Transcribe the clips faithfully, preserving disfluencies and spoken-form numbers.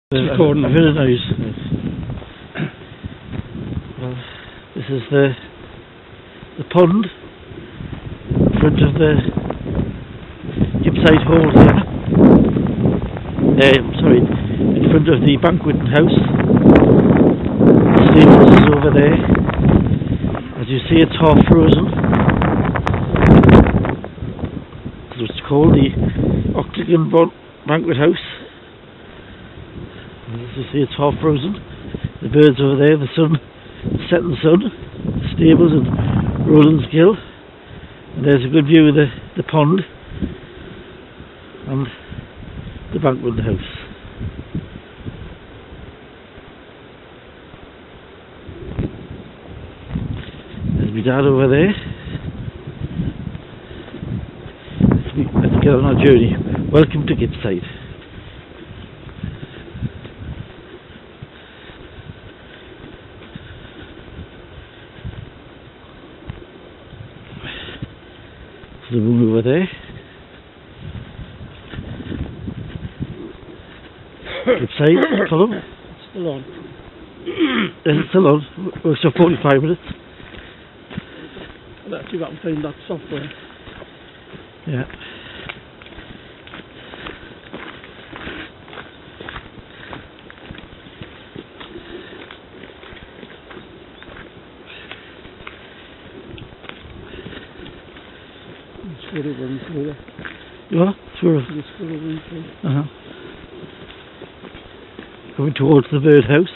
It's recording. I've heard a noise. Well, this is the the pond in front of the Gippside Hall here. Uh, I'm sorry, in front of the banqueting house. The stables is over there. As you see, it's half frozen. So it's called the Octagon bon Banquet House. As you see, it's half frozen. The birds over there, the sun, the setting sun, the stables and Roland's Gill. And there's a good view of the, the pond and the banquet house. There's my dad over there. Let's, be, let's get on our journey. Welcome to Gippside. The moon over there. Gippside, Colin. It's still on. Is it still on? Well, so forty-five minutes. Let's see if I can find that software. Yeah. Squirrel running through there. You are? Squirrel. The squirrel running through. Uh huh. Coming towards the birdhouse.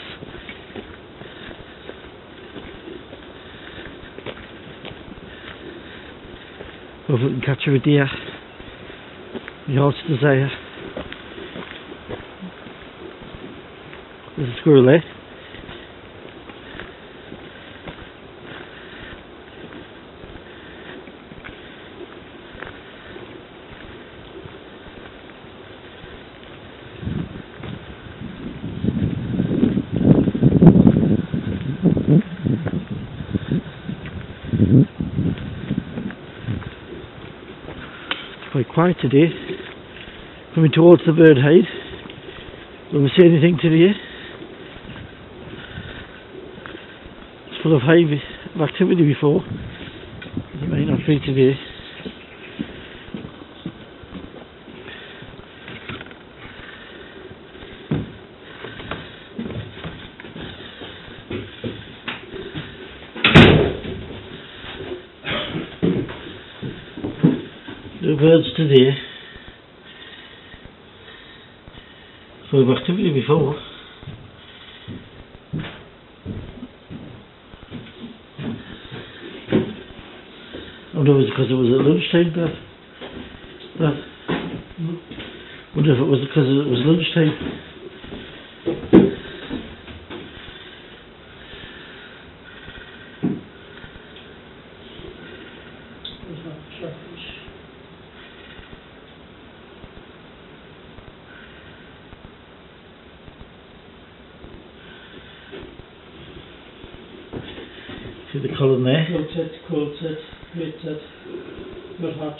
Hope we can catch a deer. My heart's desire. There's a squirrel there. Quite quiet today. Coming towards the bird hide. Will we see anything today? It's full of hive of activity before. It may not be today. No birds today. Full of activity before. I wonder if it was because it was at lunchtime that that I wonder if it was because it was lunchtime. See the column there? Quilted, quilted, quilted, good hatch.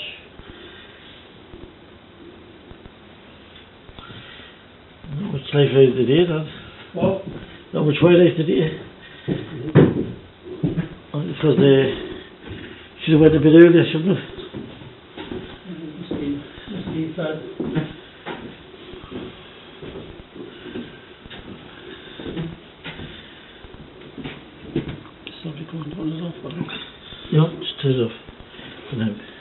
Not much life out today, Dad. What? Not much wildlife today. Mm-hmm. Because they should have went a bit earlier, shouldn't they? Must be, must be fed. Yeah, just turn it off for now.